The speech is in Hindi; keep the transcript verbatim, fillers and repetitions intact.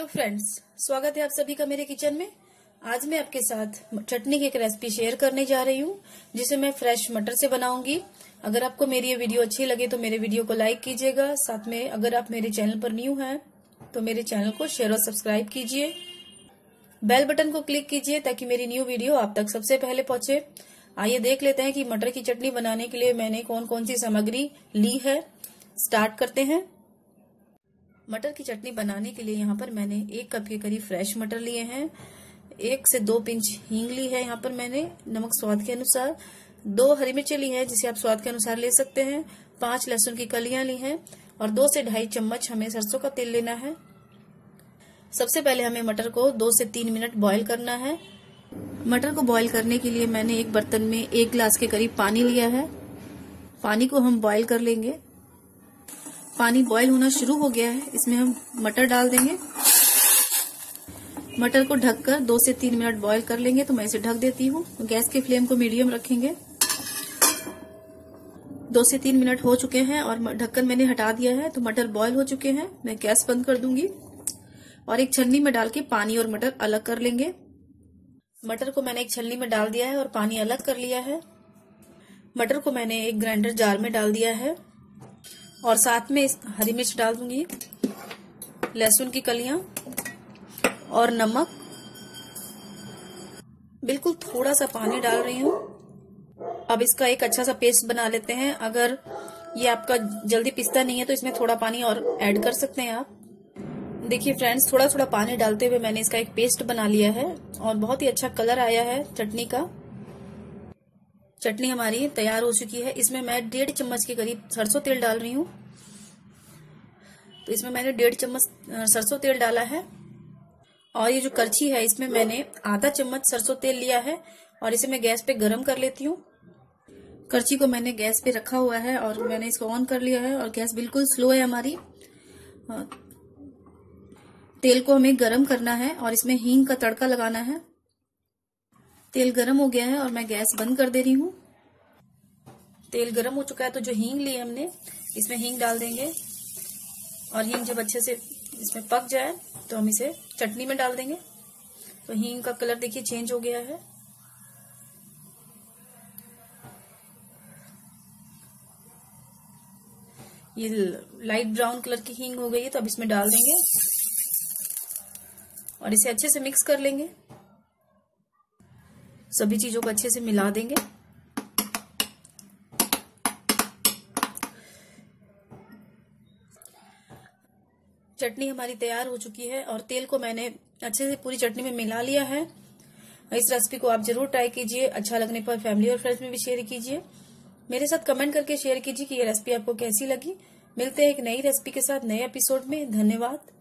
फ्रेंड्स, स्वागत है आप सभी का मेरे किचन में। आज मैं आपके साथ चटनी की एक रेसिपी शेयर करने जा रही हूँ, जिसे मैं फ्रेश मटर से बनाऊंगी। अगर आपको मेरी ये वीडियो अच्छी लगे तो मेरे वीडियो को लाइक कीजिएगा। साथ में अगर आप मेरे चैनल पर न्यू हैं तो मेरे चैनल को शेयर और सब्सक्राइब कीजिए। बेल बटन को क्लिक कीजिए ताकि मेरी न्यू वीडियो आप तक सबसे पहले पहुंचे। आइए देख लेते हैं कि मटर की चटनी बनाने के लिए मैंने कौन कौन सी सामग्री ली है। स्टार्ट करते हैं। मटर की चटनी बनाने के लिए यहाँ पर मैंने एक कप के करीब फ्रेश मटर लिए हैं। एक से दो पिंच हींग ली है। यहाँ पर मैंने नमक स्वाद के अनुसार, दो हरी मिर्ची ली है जिसे आप स्वाद के अनुसार ले सकते हैं, पांच लहसुन की कलियां ली हैं और दो से ढाई चम्मच हमें सरसों का तेल लेना है। सबसे पहले हमें मटर को दो से तीन मिनट बॉईल करना है। मटर को बॉईल करने के लिए मैंने एक बर्तन में एक गिलास के करीब पानी लिया है। पानी को हम बॉईल कर लेंगे। पानी बॉईल होना शुरू हो गया है, इसमें हम मटर डाल देंगे। मटर को ढककर दो से तीन मिनट बॉईल कर लेंगे। तो मैं इसे ढक देती हूँ। गैस के फ्लेम को मीडियम रखेंगे। दो से तीन मिनट हो चुके हैं और ढक्कन मैंने हटा दिया है, तो मटर बॉईल हो चुके हैं। मैं गैस बंद कर दूंगी और एक छन्नी में डाल के पानी और मटर अलग कर लेंगे। मटर को मैंने एक छन्नी में डाल दिया है और पानी अलग कर लिया है। मटर को मैंने एक ग्राइंडर जार में डाल दिया है और साथ में इस हरी मिर्च डाल दूंगी, लहसुन की कलियां और नमक। बिल्कुल थोड़ा सा पानी डाल रही हूँ। अब इसका एक अच्छा सा पेस्ट बना लेते हैं। अगर ये आपका जल्दी पिसता नहीं है तो इसमें थोड़ा पानी और ऐड कर सकते हैं आप। देखिए फ्रेंड्स, थोड़ा थोड़ा पानी डालते हुए मैंने इसका एक पेस्ट बना लिया है और बहुत ही अच्छा कलर आया है चटनी का। चटनी हमारी तैयार हो चुकी है। इसमें मैं डेढ़ चम्मच के करीब सरसों तेल डाल रही हूँ। तो इसमें मैंने डेढ़ चम्मच सरसों तेल डाला है और ये जो करछी है इसमें मैंने आधा चम्मच सरसों तेल लिया है और इसे मैं गैस पे गरम कर लेती हूँ। करछी को मैंने गैस पे रखा हुआ है और मैंने इसको ऑन कर लिया है और गैस बिल्कुल स्लो है हमारी। तेल को हमें गरम करना है और इसमें हींग का तड़का लगाना है। तेल गरम हो गया है और मैं गैस बंद कर दे रही हूँ। तेल गरम हो चुका है तो जो हींग ली हमने, इसमें हींग डाल देंगे और हींग जब अच्छे से इसमें पक जाए तो हम इसे चटनी में डाल देंगे। तो हींग का कलर देखिए चेंज हो गया है। ये लाइट ब्राउन कलर की हींग हो गई है, तो अब इसमें डाल देंगे और इसे अच्छे से मिक्स कर लेंगे। सभी चीजों को अच्छे से मिला देंगे। चटनी हमारी तैयार हो चुकी है और तेल को मैंने अच्छे से पूरी चटनी में मिला लिया है। इस रेसिपी को आप जरूर ट्राई कीजिए। अच्छा लगने पर फैमिली और फ्रेंड्स में भी शेयर कीजिए। मेरे साथ कमेंट करके शेयर कीजिए कि ये रेसिपी आपको कैसी लगी। मिलते हैं एक नई रेसिपी के साथ नए एपिसोड में। धन्यवाद।